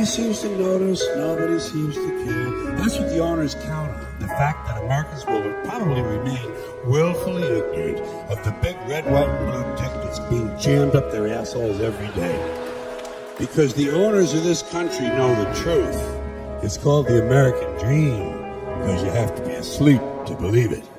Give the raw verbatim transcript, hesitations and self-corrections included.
Nobody seems to notice, nobody seems to care. That's what the owners count on. The fact that Americans will probably remain willfully ignorant of the big red, white, and blue tick that's being jammed up their assholes every day. Because the owners of this country know the truth. It's called the American dream, because you have to be asleep to believe it.